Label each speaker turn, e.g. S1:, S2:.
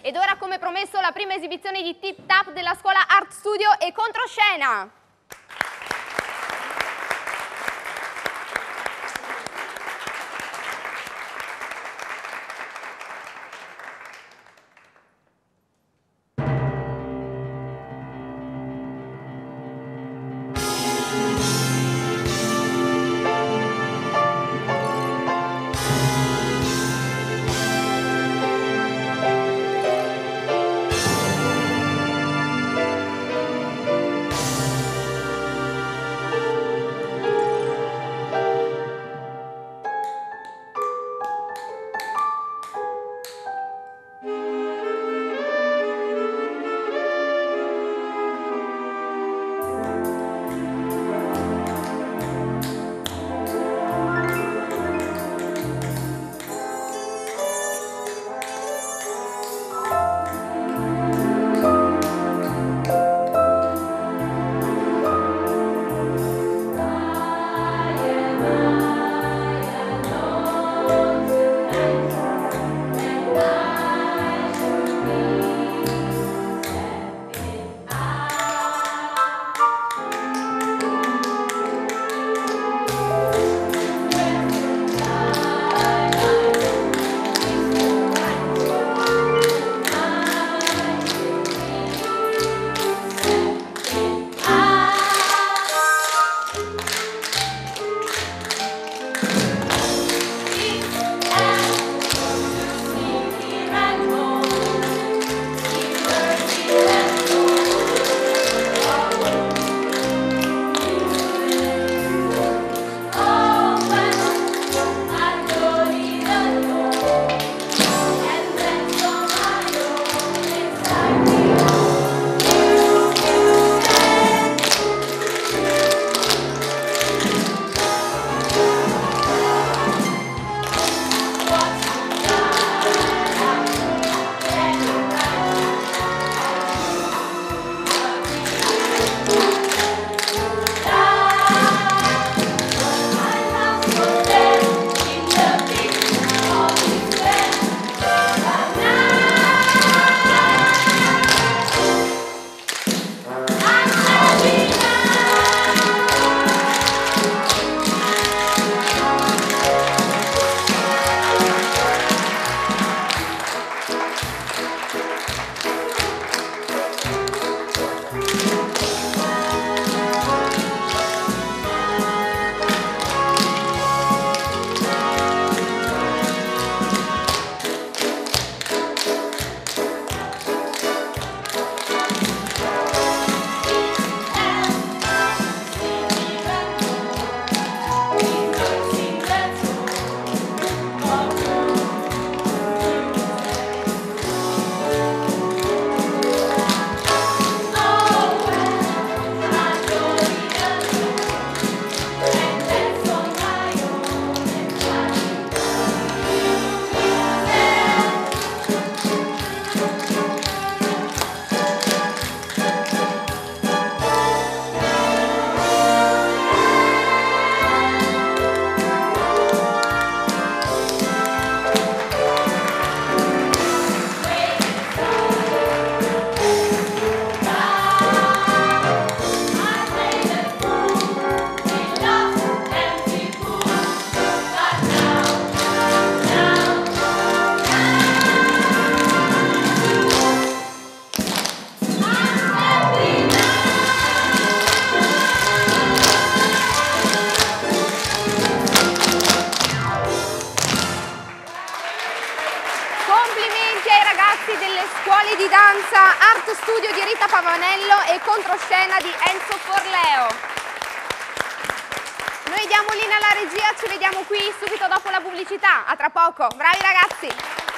S1: Ed ora, come promesso, la prima esibizione di Tip Tap della scuola Art Studio e Controscena. Delle scuole di danza Art Studio di Rita Pavanello e Controscena di Enzo Forleo. Noi diamo linea alla regia, ci vediamo qui subito dopo la pubblicità. A tra poco, bravi ragazzi!